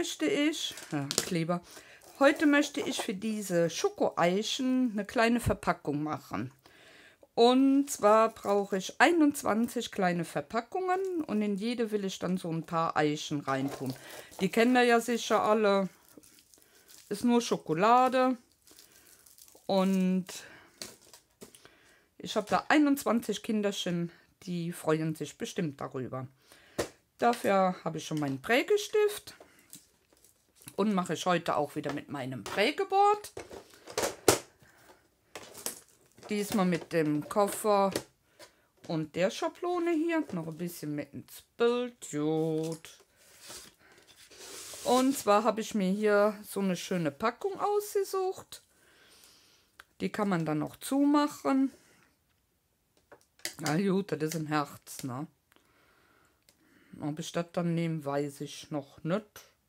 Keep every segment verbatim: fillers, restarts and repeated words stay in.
möchte ich, ja, Kleber, heute möchte ich für diese Schokoeichen eine kleine Verpackung machen. Und zwar brauche ich einundzwanzig kleine Verpackungen und in jede will ich dann so ein paar Eichen reintun. Die kennen wir ja sicher alle. Ist nur Schokolade und ich habe da einundzwanzig Kinderchen, die freuen sich bestimmt darüber. Dafür habe ich schon meinen Prägestift und mache ich heute auch wieder mit meinem Prägeboard. Diesmal mit dem Koffer und der Schablone hier. Noch ein bisschen mit ins Bild. Gut. Und zwar habe ich mir hier so eine schöne Packung ausgesucht. Die kann man dann noch zumachen. Na gut, das ist ein Herz, ne? Ob ich das dann nehme, weiß ich noch nicht.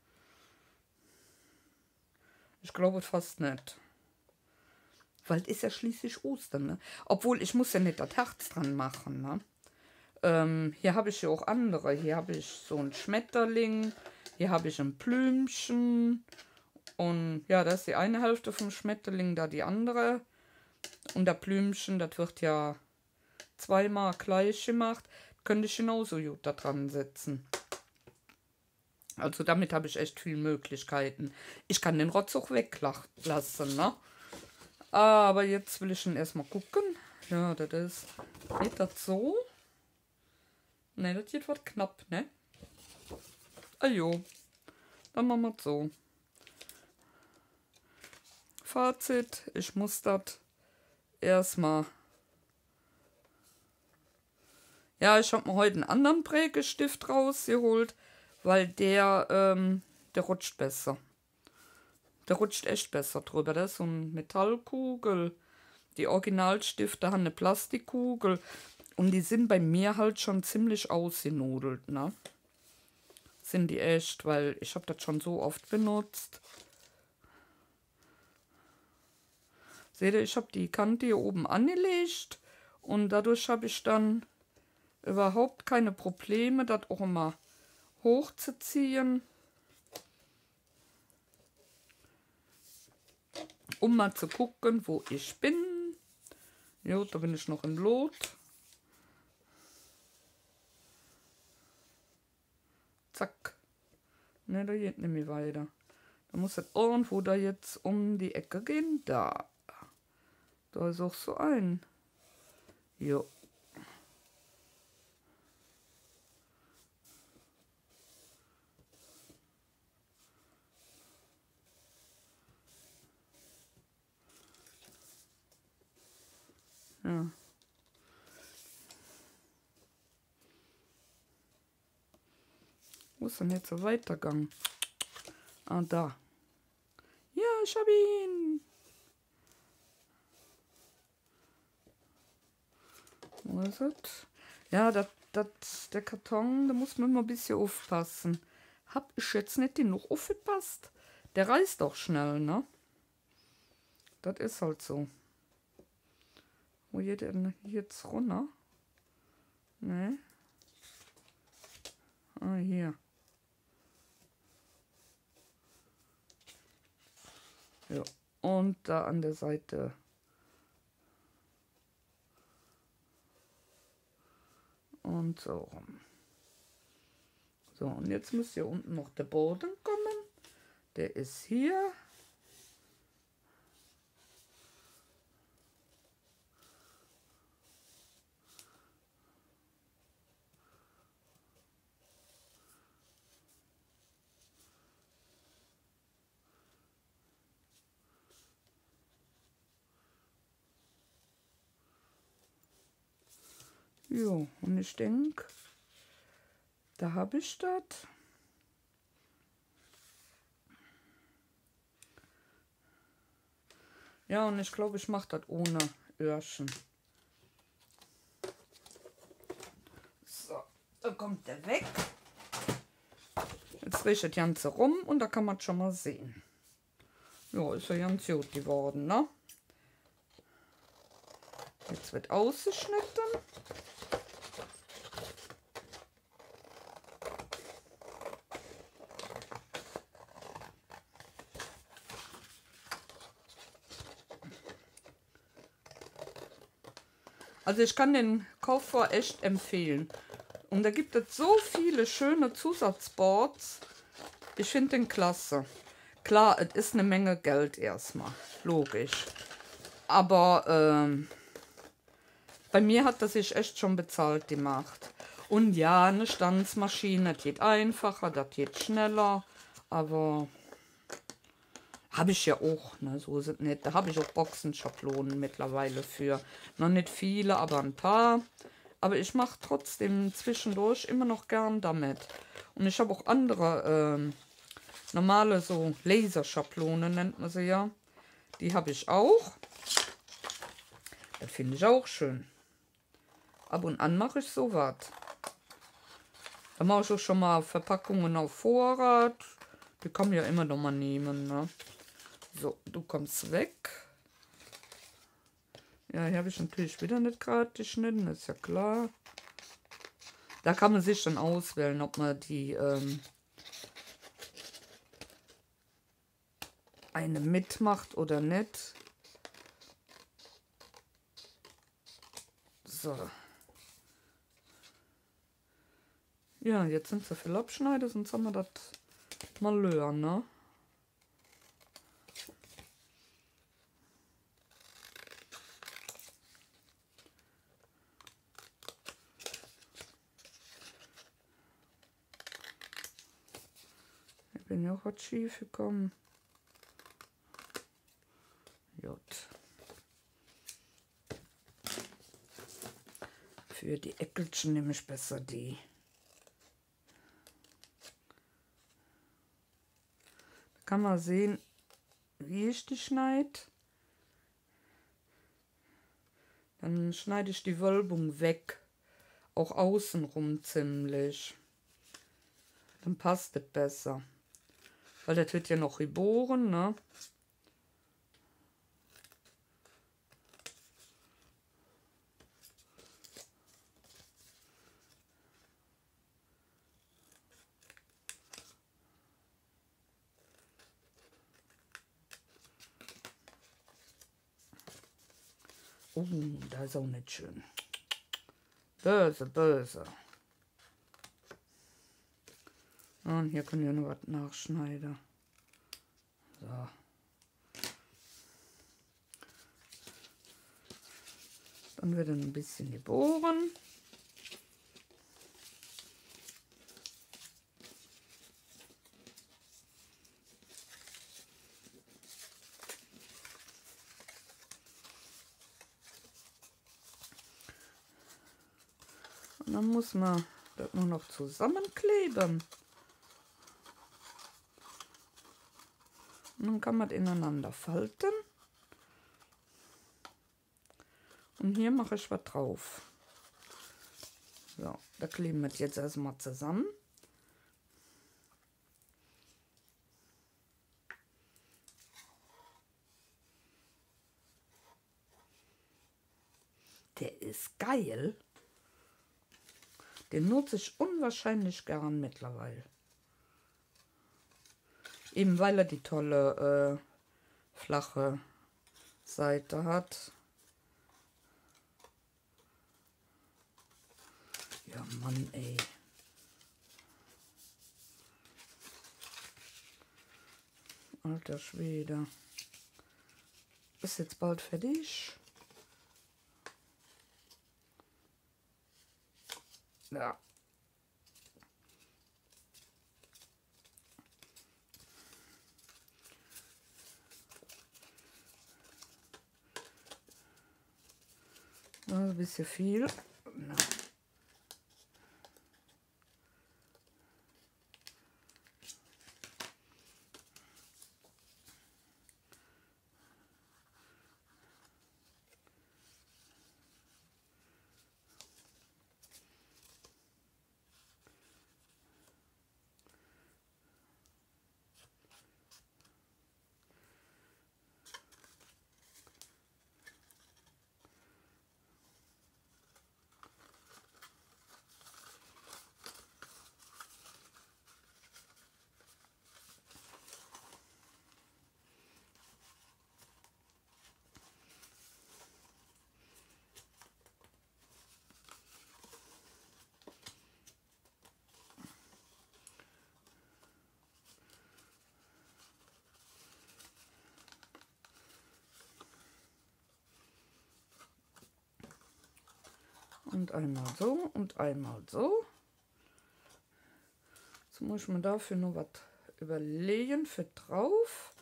Ich glaube fast nicht. Weil es ist ja schließlich Ostern, ne? Obwohl, ich muss ja nicht das Herz dran machen, ne? Ähm, hier habe ich ja auch andere. Hier habe ich so einen Schmetterling. Hier habe ich ein Blümchen. Und ja, das ist die eine Hälfte vom Schmetterling, da die andere. Und der Blümchen, das wird ja zweimal gleich gemacht. Könnte ich genauso gut da dran setzen. Also damit habe ich echt viele Möglichkeiten. Ich kann den Rotz auch weglassen, ne? Aber jetzt will ich schon erstmal gucken. Ja, das ist. Geht das so? Ne, das geht was knapp, ne? Ah jo. Dann machen wir es so. Fazit, ich muss das erstmal. Ja, ich habe mir heute einen anderen Prägestift rausgeholt, weil der, ähm, der rutscht besser. Der rutscht echt besser drüber. Das ist so eine Metallkugel. Die Originalstifte haben eine Plastikkugel. Und die sind bei mir halt schon ziemlich ausgenudelt, ne? Sind die echt, weil ich habe das schon so oft benutzt. Seht ihr, ich habe die Kante hier oben angelegt. Und dadurch habe ich dann überhaupt keine Probleme, das auch immer hochzuziehen. Um mal zu gucken, wo ich bin. Jo, da bin ich noch im Lot. Zack. Ne, da geht nicht mehr weiter. Da muss es irgendwo da jetzt um die Ecke gehen. Da. Da ist auch so ein. Jo. Ja. Wo ist denn jetzt der Weitergang? Ah, da. Ja, ich hab ihn. Wo ist es? Ja, das, das, der Karton, da muss man mal ein bisschen aufpassen. Hab ich jetzt nicht genug aufgepasst? Der reißt doch schnell, ne? Das ist halt so. Wo geht der denn jetzt runter? Ne? Ah, hier. Ja, und da an der Seite. Und so rum. So, und jetzt muss hier unten noch der Boden kommen. Der ist hier. Jo, und ich denke, da habe ich das. Ja, und ich glaube, ich mache das ohne Öhrchen. So, da kommt der weg. Jetzt drehe ich das Ganze rum und da kann man schon mal sehen. Ja, ist ja ganz gut geworden, ne? Jetzt wird ausgeschnitten. Also ich kann den Koffer echt empfehlen. Und da gibt es so viele schöne Zusatzboards. Ich finde den klasse. Klar, es ist eine Menge Geld erstmal. Logisch. Aber ähm, bei mir hat das sich echt schon bezahlt gemacht. Und ja, eine Stanzmaschine, das geht einfacher, das geht schneller. Aber habe ich ja auch, ne? So ist es nicht. Da habe ich auch Boxenschablonen mittlerweile für. Noch nicht viele, aber ein paar. Aber ich mache trotzdem zwischendurch immer noch gern damit. Und ich habe auch andere ähm, normale so Laserschablonen, nennt man sie ja. Die habe ich auch. Das finde ich auch schön. Ab und an mache ich sowas. Da mache ich auch schon mal Verpackungen auf Vorrat. Die kann man ja immer noch mal nehmen, ne? So, du kommst weg. Ja, hier habe ich natürlich wieder nicht gerade geschnitten, ist ja klar. Da kann man sich dann auswählen, ob man die ähm, eine mitmacht oder nicht. So. Ja, jetzt sind sie viel abschneiden, sonst haben wir das mal lören, ne? Ich bin ja auch was schief gekommen. Gut. Für die Eckelchen nehme ich besser die. Da kann man sehen, wie ich die schneide. Dann schneide ich die Wölbung weg. Auch außenrum ziemlich. Dann passt es besser. Weil das wird ja noch geboren, ne? Oh, da ist auch nicht schön. Böse, böse. Und hier können wir noch was nachschneiden. So. Dann wird ein bisschen geboren. Und dann muss man das nur noch zusammenkleben. Und dann kann man das ineinander falten. Und hier mache ich was drauf. So, da kleben wir das jetzt erstmal zusammen. Der ist geil. Den nutze ich unwahrscheinlich gern mittlerweile. Eben weil er die tolle äh, flache Seite hat. Ja, Mann, ey. Alter Schwede. Ist jetzt bald fertig. Ja. Ein bisschen viel. Na. Und einmal so und einmal so. Jetzt muss ich mir dafür noch was überlegen für drauf.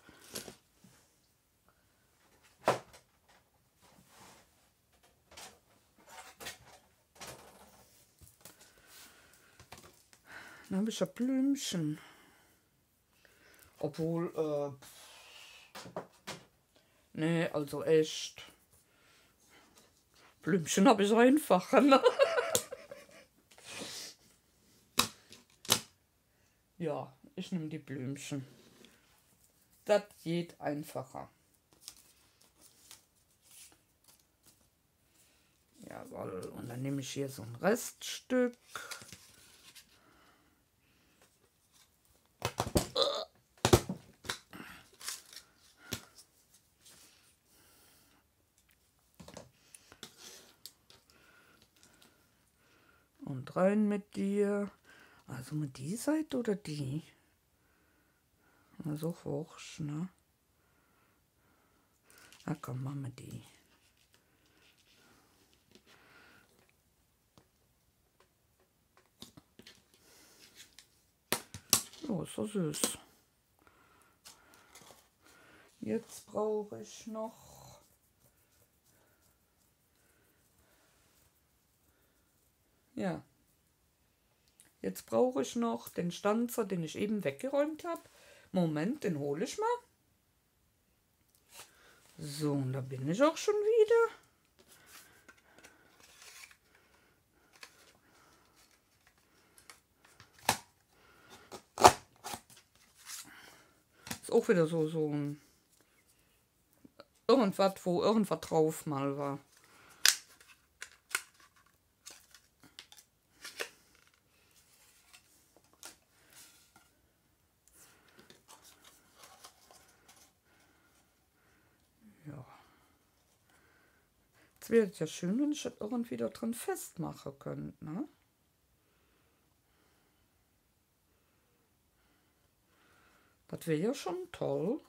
Dann habe ich ein Blümchen. Obwohl, äh, nee, also echt. Blümchen habe ich einfacher, ne? Ja, ich nehme die Blümchen. Das geht einfacher. Jawohl, und dann nehme ich hier so ein Reststück. Und rein mit dir. Also mit die Seite oder die? Also hoch, ne? Na komm, machen wir die. Oh, ist so süß. Jetzt brauche ich noch ja. Jetzt brauche ich noch den Stanzer, den ich eben weggeräumt habe. Moment, den hole ich mal. So, und da bin ich auch schon wieder. Ist auch wieder so, so ein irgendwas, wo irgendwas drauf mal war. Ja. Jetzt wäre es ja schön, wenn ich das irgendwie da drin festmachen könnte, ne? Das wäre ja schon toll.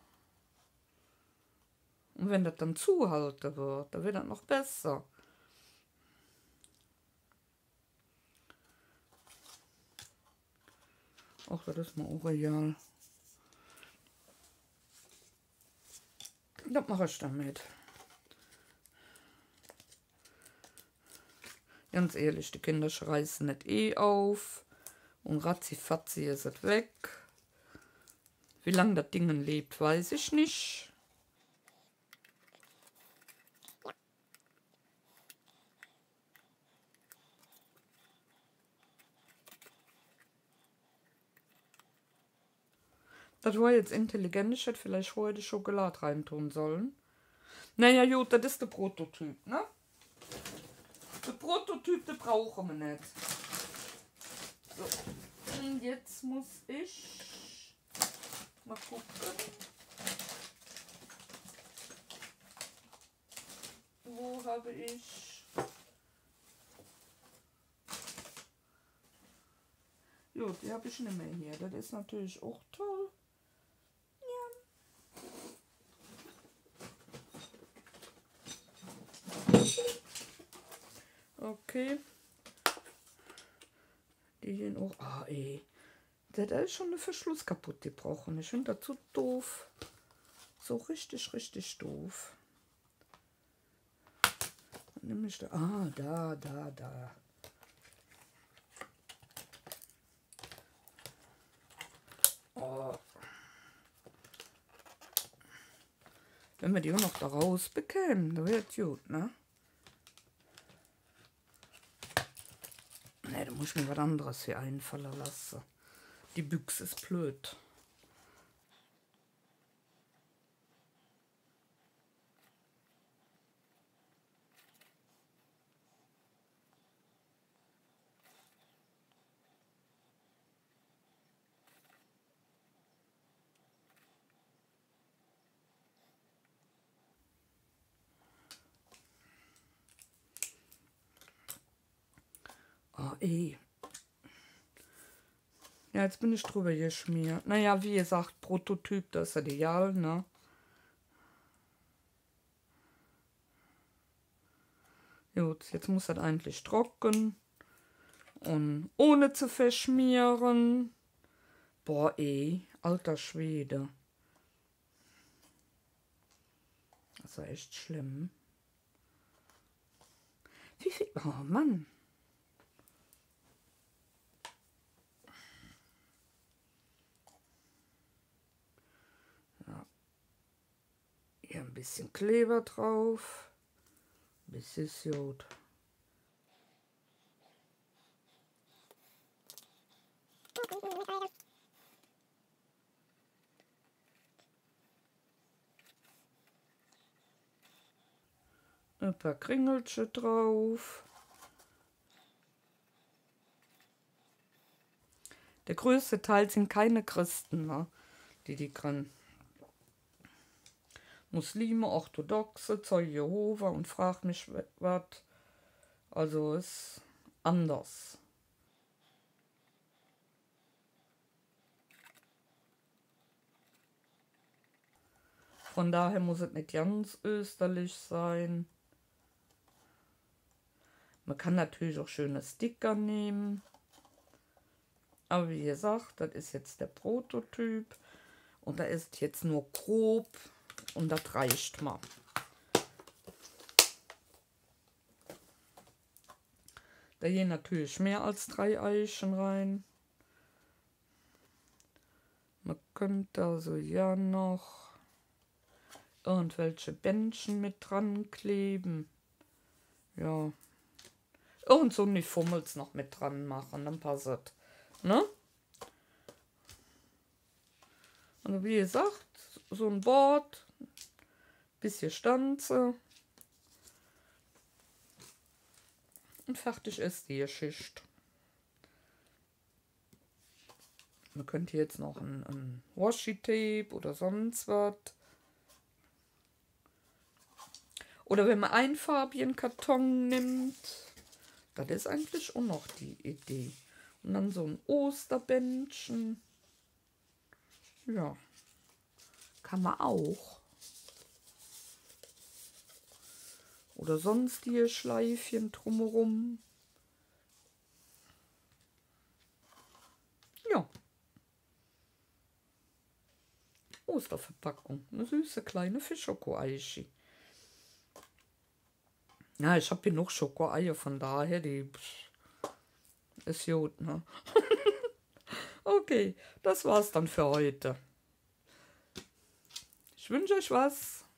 Und wenn das dann zuhalten wird, dann wird das noch besser. Ach, das ist mir auch real. Das mache ich damit. Ganz ehrlich, die Kinder schreißen nicht eh auf. Und ratzifatzi ist es weg. Wie lange das Ding lebt, weiß ich nicht. Das war jetzt intelligent, ich hätte vielleicht vorher die Schokolade reintun sollen. Naja gut, das ist der Prototyp, ne? Der Prototyp, den brauchen wir nicht. So, und jetzt muss ich mal gucken. Wo habe ich... Jo, die habe ich nicht mehr hier. Das ist natürlich auch toll. Okay. Die hier auch. Ah, ey. Da ist schon der Verschluss kaputt gebrochen. Ich finde das so doof. So richtig, richtig doof. Dann nehme ich da. Ah, da, da, da. Oh. Wenn wir die auch noch da raus bekämen, dann wäre es gut, ne? Ne, da muss ich mir was anderes hier einfallen lassen. Die Büchse ist blöd. Oh, ey. Ja, jetzt bin ich drüber geschmiert. Naja, wie gesagt, Prototyp, das ist ideal, ne? Gut, jetzt muss das eigentlich trocken. Und ohne zu verschmieren. Boah, ey, alter Schwede. Das ist echt schlimm. Wie viel? Oh Mann. Ja. Hier ein bisschen Kleber drauf. Ein bisschen Jod. Ein paar Kringelchen drauf. Der größte Teil sind keine Christen, ne? Die die drin. Muslime, Orthodoxe, Zeugen Jehova und frag mich was. Also ist anders. Von daher muss es nicht ganz österlich sein. Man kann natürlich auch schöne Sticker nehmen. Aber wie gesagt, das ist jetzt der Prototyp. Und da ist jetzt nur grob. Und das reicht mal. Da gehen natürlich mehr als drei Eichen rein. Man könnte also ja noch irgendwelche Bändchen mit dran kleben. Ja. Und so die Fummels noch mit dran machen, dann passt es. Ne? Also wie gesagt, so ein Board, bisschen Stanze. Und fertig ist die Schicht. Man könnte jetzt noch ein, ein Washi-Tape oder sonst was. Oder wenn man einfarbigen Karton nimmt. Das ist eigentlich auch noch die Idee. Und dann so ein Osterbändchen. Ja. Kann man auch. Oder sonstige Schleifchen drumherum. Ja. Osterverpackung. Eine süße kleine Fischschoko-Eiche. Ja, ich habe genug Schokoeier, von daher, die ist gut, ne? Okay, das war's dann für heute. Ich wünsche euch was.